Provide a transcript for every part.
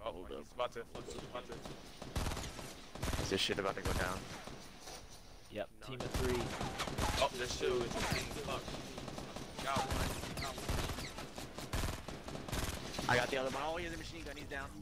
Oh, he's about to. Is this shit about to go down? Yep, No. team of 3. Oh, there's two. It's a team. Fuck. Got one. I got the other one. Oh, he has a machine gun. He's down.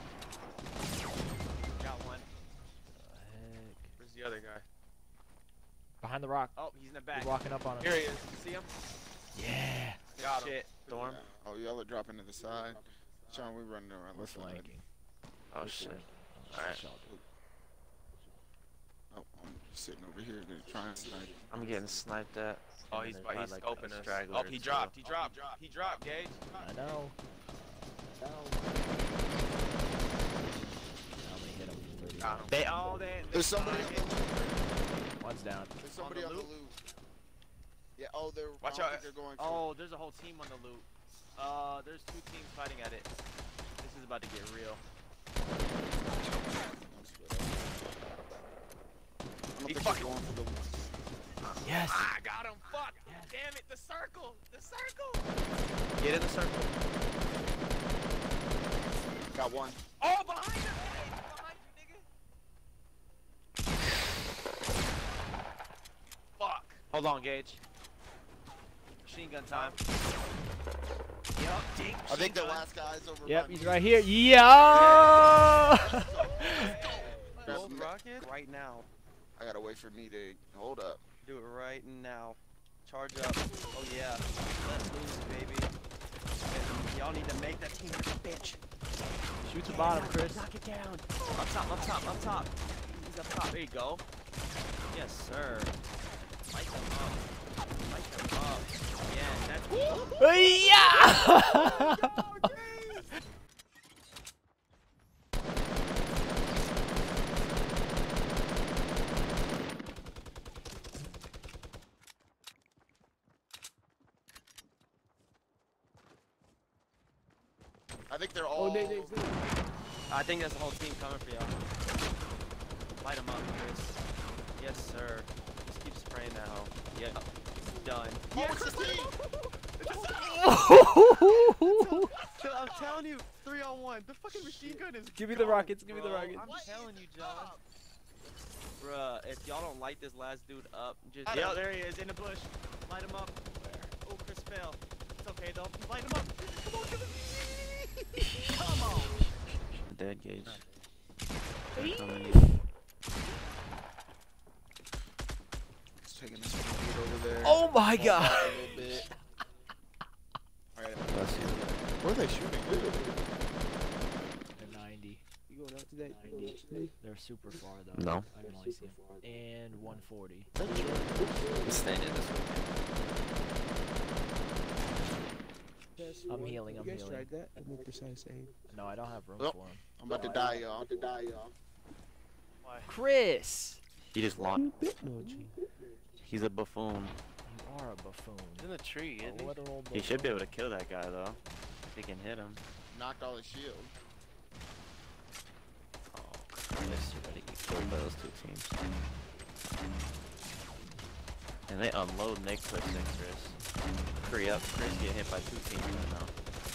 Got one. Heck. Where's the other guy? Behind the rock. Oh, he's in the back. He's walking up on him. Here he is. See him? Yeah. Got him. Shit. Storm. Oh, y'all are dropping to the side. Sean, we running around We're the side. flanking. Oh shit. Alright. Oh, I'm sitting over here trying to snipe. I'm getting sniped at. Oh, And he's then there's he's like a scoping us. straggler Oh, or he two. dropped. He dropped. He dropped, Gage. I know. Now we hit him for 30. Got him. There's somebody on the loot. One's down. There's somebody on the loot. Yeah, oh, they're. Watch I don't out. think they're going for Oh, there's a whole team on the loot. There's 2 teams fighting at it. This is about to get real. I'm He fucking fucking- going for the. Yes. Ah, got him. Fuck. Damn it. The circle. The circle. Get in the circle. Got one. Oh, behind you. Behind you, nigga. Fuck. Hold on, Gage. Machine gun time. Yup, ding. I think the last guy's over. Yep, by he's me. right here. Yeah. Grab me. Rocket right now. I gotta wait for me to hold up. Do it right now. Charge up. Oh yeah. Let loose, baby. Y'all need to make that team a bitch. Shoot the bottom, Chris. Knock it down. Up top, up top, up top. He's up top. There you go. Yes, sir. Light them up. Light them up. Yeah, that's Yeah. I think they're all. I think there's a whole team coming for y'all. Light them up, Chris. Yes, sir. Just keep spraying that hoe. Yeah. Done. Oh, it's the team. I'm telling you, 3-on-1. The fucking machine gun is. Give me the rockets. Give me the rockets. I'm telling you, John. Bruh, if y'all don't light this last dude up, just. Yeah, there he is in the bush. Light him up. Oh, Chris fell. It's okay though. Light him up. Come on, come on. Dead, Gage. It's taking this one over there. Oh my God. A little bit. Alright. Bless you. Where are they shooting? They're 90. You going out today? They're super far though. No. I can only see them. And 140. He's standing this way. I'm healing. I'm You guys healing. tried that? More precise aim. No, I don't have room Oh. for him. I'm about to die, y'all. Chris, He just launched. Bitmoji. He's a buffoon. you are a buffoon. He's in the tree, isn't A he? literal He should be buffoon. able to kill that guy though. If he can hit him. Knocked all his shield. Oh, Chris, you better get killed by those 2 teams. And they unload and they clip things, Chris. Hurry up, Chris getting hit by 2 teams right now.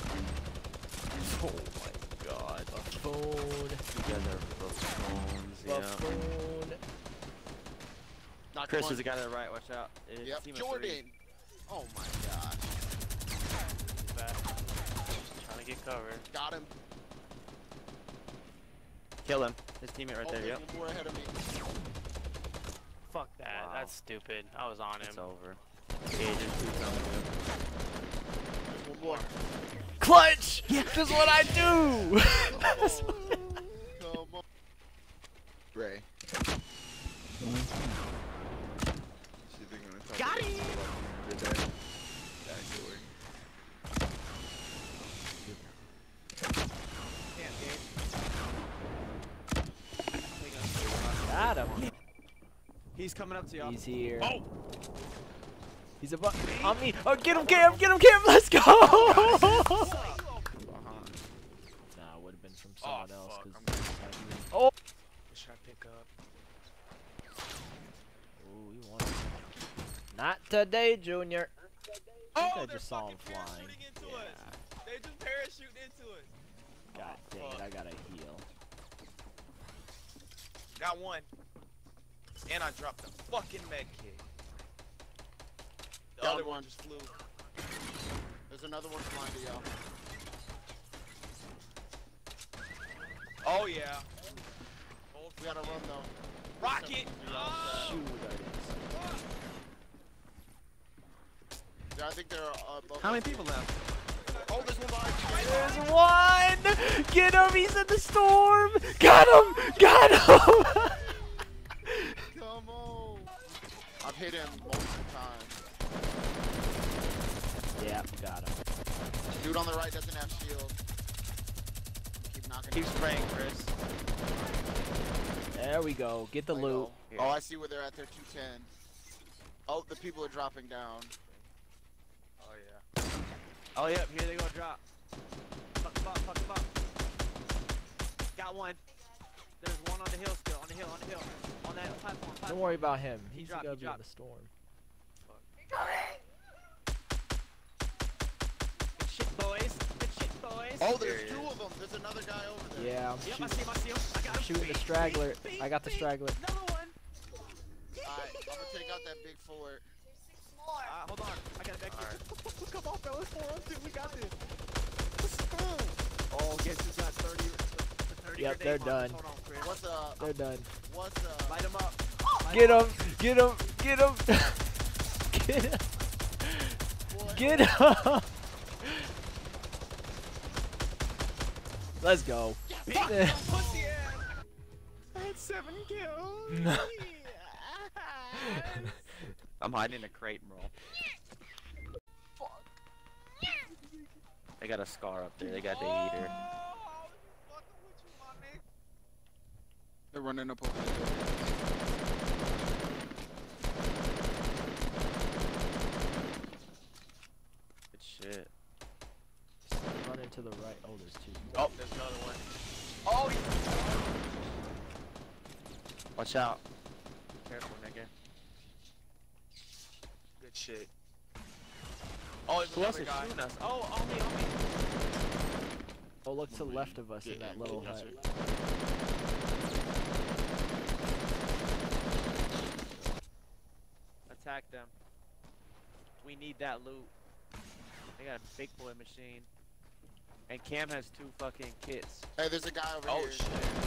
Oh my god. Buffoon. You guys are buffoons, yeah. Buffoon. Knocked Chris one. is the guy to the right. Watch out. It's Yep. team of Jordan. 3. Oh my gosh. Back. Trying to get covered. Got him. Kill him. His teammate right Oh, there, there's yep. one more ahead of me. Fuck that. Wow. That's stupid. I was on him. It's over. Gage is 2 coming in. There's one more. Clutch! This is what I do! Come on. Ray. Got him! Got him. He's coming up to y'all. He's here. Oh! He's above on me. Oh, get him, Cam! Get him, Cam! Let's go! Nah, it would have been from Oh, someone else. fuck. 'Cause I'm oh! What should I pick up? Ooh, you want it. Not today, Junior. I think I they're just saw him fucking flying. parachuting into Yeah. us. They just parachuted into us. God dang it, I gotta heal. Got one. And I dropped the fucking med kit. The Down other one. one just flew. There's another one flying to y'all. Oh yeah. We gotta run though. Rocket! Shoot, that is. Yeah, I think they're above. How many people left? Oh, there's one behind you. There's one! Get him! He's in the storm! Got him! Got him! Come on. I've hit him multiple times. Yeah, got him. Dude on the right doesn't have shield. Keep knocking. Keep him. spraying, Chris. There we go. Get the There you loot. go. Oh, I see where they're at. They're 210. Oh, the people are dropping down. Oh yeah. Oh yep, here they go drop. Fuck, fuck, fuck, fuck. Got one. There's one on the hill still, on the hill, on the hill. On that platform. Don't worry about him. He's dropped, gonna he be in dropped. the storm. Good shit, boys. Good shit, boys. Oh, there's two of them. There's another guy over there. Yeah, I'm Yep, I shooting, see him, I got him. shooting the Beep, straggler. beep, beep, I got the beep. straggler. Another one. Alright, I'm gonna take out that big fort. Hold on. I got it back here. Come on, fellas. 4-on-2. We got this. Oh, guess who's got 30 Yep, they're done. Hold on, Chris. What's up? They're done. What's up? Light him up. Get him! Get him! Get him! Get him! Boy, Get him! Let's go. Pussy ass. I had 7 kills. I'm hiding in a crate, bro. They got a scar up there. They got the heater. they're running up over there. Good shit. Running to the right. Oh, there's two. Oh, there's another one. Oh, he's... Watch out. Careful, nigga. Good shit. Oh, there's Who else another is guy. shooting us? Oh, on me. Oh, look to the left of us in that little hut. Attack them. We need that loot. They got a big boy machine. And Cam has 2 fucking kits. Hey, there's a guy over Oh here. shit.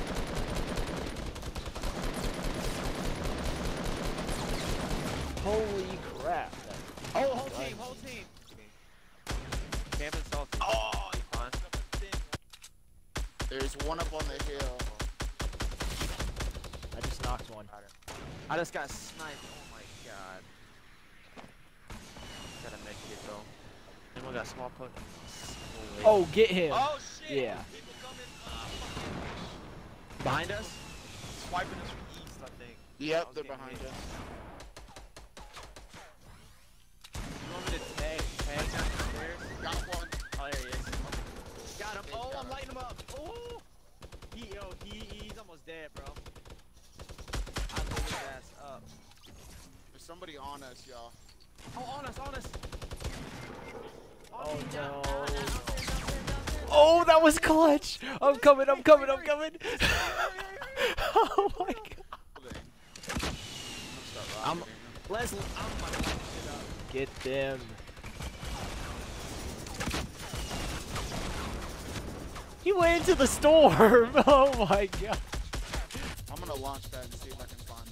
Holy crap. Oh, whole team, whole team. Cam and Salty. Oh, he's fine. There's one up on the hill. I just knocked one. I just got sniped. Oh my god. Gotta make it though. Anyone got small poke? Oh, get him! Oh shit! Yeah. People coming. Behind us? Swiping us from east, I think. I Yep, was they're getting behind hit. us. You want me to tag downstairs? Got one. Oh, there he is. Got him. Oh, I'm lighting him up. Oh! He's almost dead, bro. I blew his ass up. There's somebody on us, y'all. Oh, on us, on us. Oh, me, down, no. down, down, down. Oh, that was clutch! I'm coming, I'm coming, I'm coming! Oh my god. I'm Leslie, I'm about to light this shit up. Get them. He went into the storm! Oh my god. I'm gonna launch that and see if I can find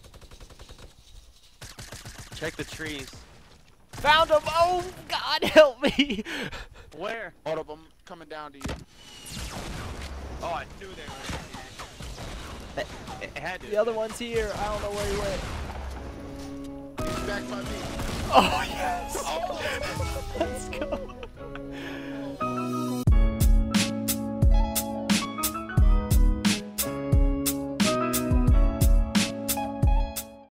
them. check the trees. Found him! Oh god, help me! Where? Hold up, I'm coming down to you. Oh, I knew they were. It had to. The other one's here. I don't know where he went. He's back by me. Oh yes! Let's go.